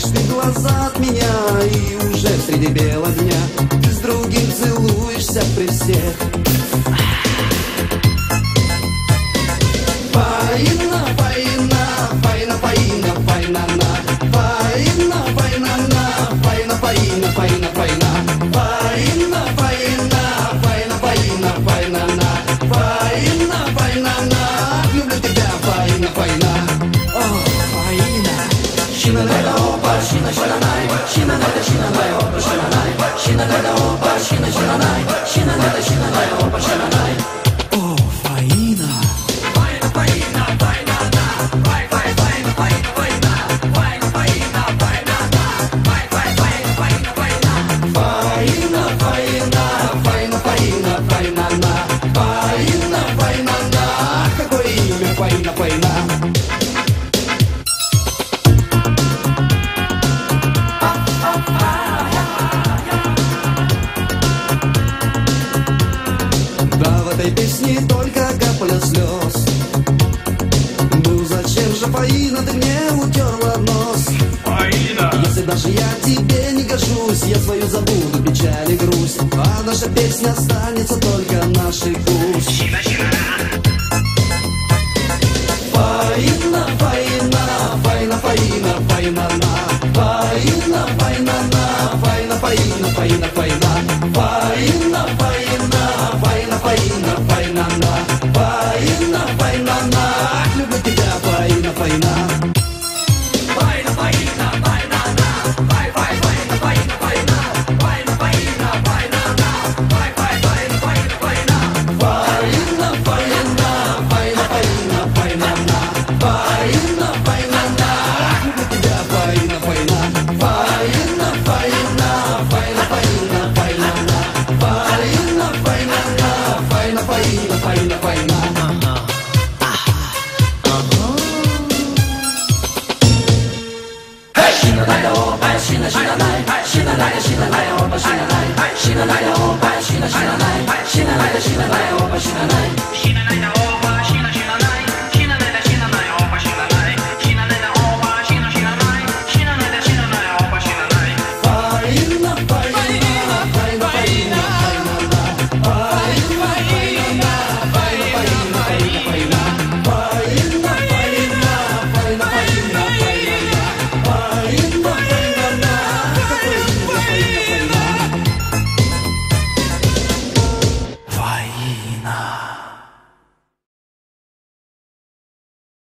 прячешь ты глаза от меня, и уже среди бела дня ты с другим целуешься при всех. Фаина, фаина, фаина, фаина, фаина, фаина, фаина, фаина, фаина, фаина, фаина, фаина, фаина, фаина, фаина, фаина, фаина, фаина, люблю тебя, фаина, фаина. О, фаина. Шина найда опа, шина шина най, шина найда шина най, опа шина най, шина найда опа, шина шина най, шина найда шина най, опа шина най. О, фаина. Фаина, фаина. Да, в этой песне только капля слез. Ну зачем же, Фаина, ты мне утерла нос? Фаина! Если даже я тебе не гожусь, я свою забуду печаль и грусть, а наша песня останется только нашей пусть. Фаина, фаина, фаина, фаина, фаина, фаина, фаина, фаина, фаина, фаина, фаина, фаина, фаина, фаина, фаина, фаина, фаина, фаина, люблю тебя, фаина, фаина. Фаина, фаина, фаина, фаина, фаина, фаина, фаина, фаина, фаина, фаина, фаина, фаина, фаина, фаина, фаина, фаина, фаина, фаина, фаина, фаина, люблю тебя, фаина, фаина, фаина, фаина, фаина, фаина, фаина, фаина, фаина, фаина, фаина, фаина, фаина. Шина найда опа, шина шина най, шина найда опа, шина най, шина найда опа, шина шина най, шина найда опа, шина най.